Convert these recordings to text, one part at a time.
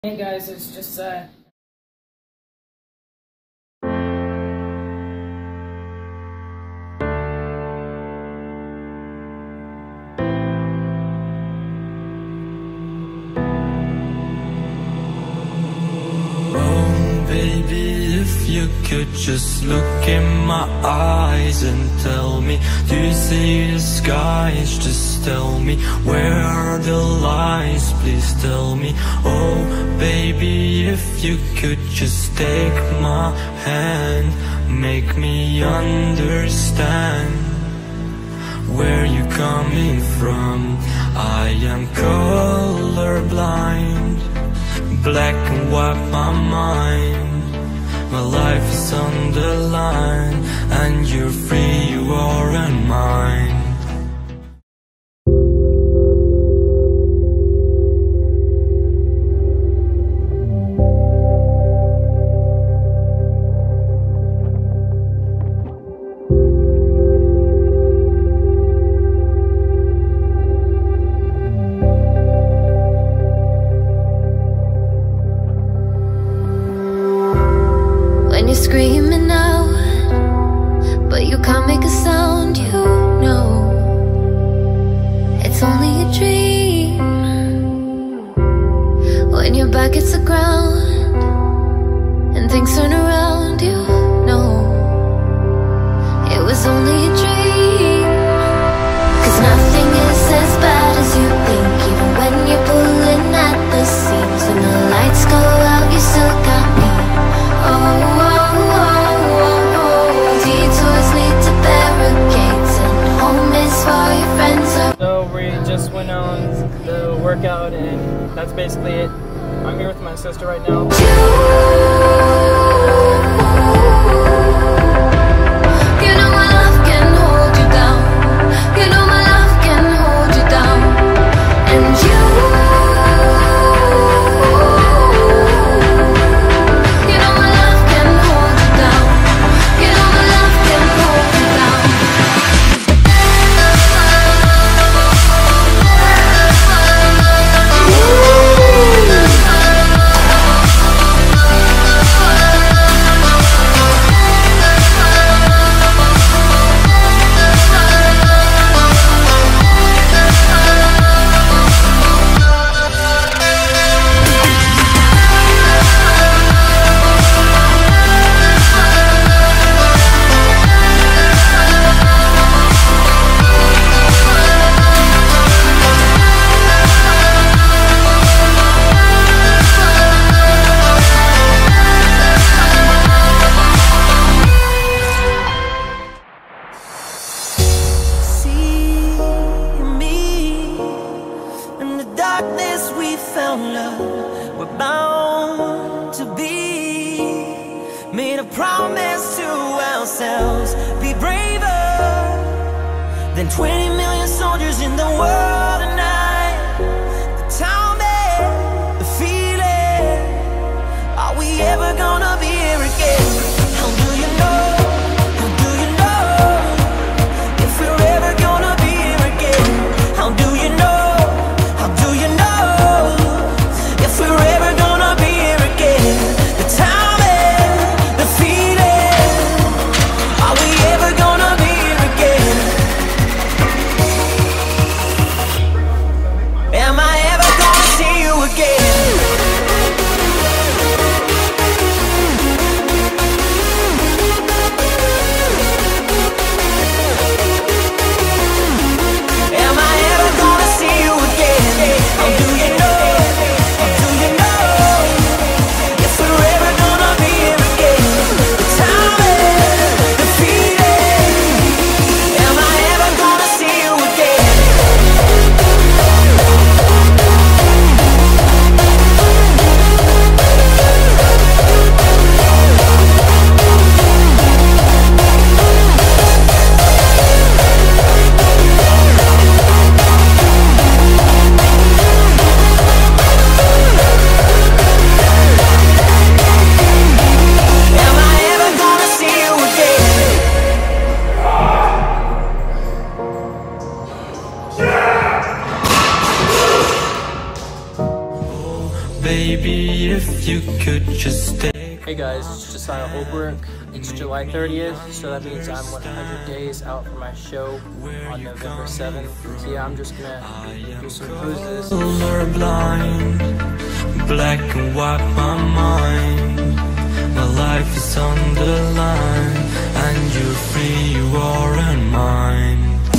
Hey guys, it's just Baby, if you could just look in my eyes and tell me, do you see the skies? Just tell me, where are the lies? Please tell me. Oh baby, if you could just take my hand, make me understand where you coming from. I am colorblind, black and white my mind. My life is on the line, and you're free, you aren't mine. You're screaming out, but you can't make a sound, you know it's only a dream. When your back hits the ground and things turn around, you know it was only a dream. 'Cause nothing is as bad as you think, even when you're pulling at the seams. When the lights go out, you still got me. Oh, so we just went on the workout, and that's basically it. I'm here with my sister right now. You know my love can hold you down. You know my love can hold you down. And you know my love can hold you down. You know my love can hold you down. We found love, we're bound to be. Made a promise to ourselves, be braver than 20 million soldiers in the world tonight. Tell me the feeling, are we ever gonna be here again? How do you know? How do you know if we're ever gonna be here again? How do you know? How do you know? if you could just stay. Hey guys, it's Josiah Holbrook. It's July 30th, so that means I'm 100 days out from my show on November 7th. So yeah, I'm just gonna do some cruises. Colorblind, black and white my mind. My life is on the line, and you're free, you aren't mine.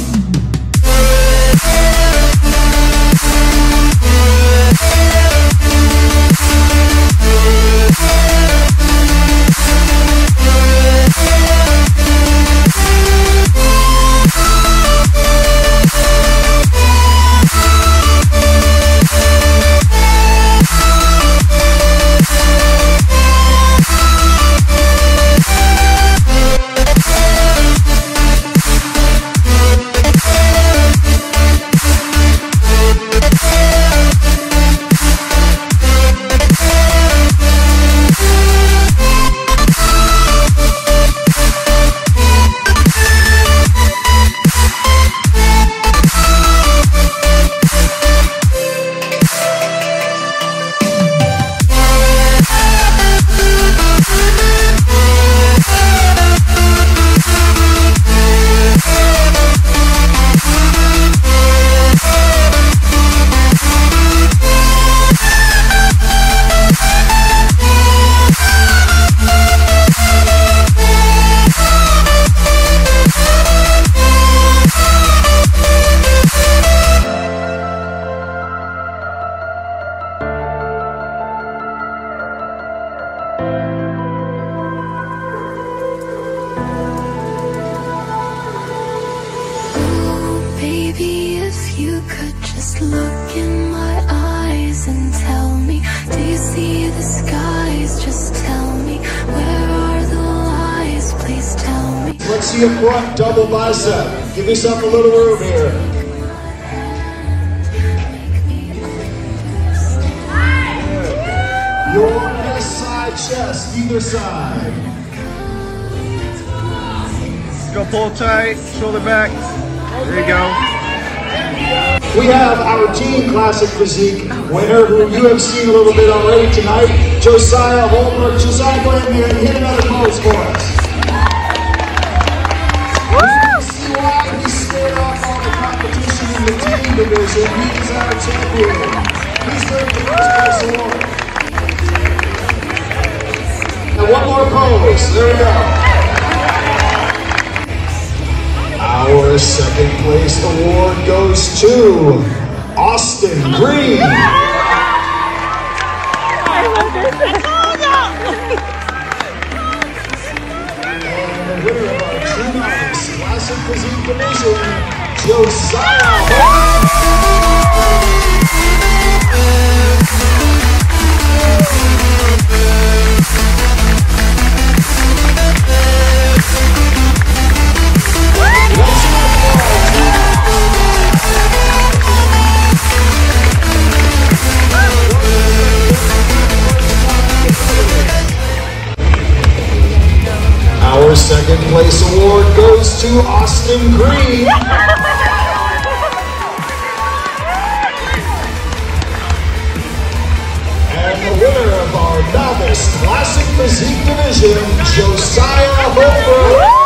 Baby, if you could just look in my eyes and tell me, do you see the skies? Just tell me, where are the lies? Please tell me. Let's see a front double bicep. Give yourself a little room here. Your best side chest, either side. Go pull tight, shoulder back. There you go. We have our Teen Classic Physique winner, who you have seen a little bit already tonight, Josiah Holbrook. Josiah, go ahead and hit another pose for us. You see why he scared off all the competition in the team division. He is our champion. He's earned the first place award. Now one more pose. There we go. Our second place award goes to Austin Green. And the winner of our Teen Classic Physique division, Josiah Holbrook. Our second place award goes to Austin Green. And the winner of our Novice Classic Physique division, Josiah Holbrook.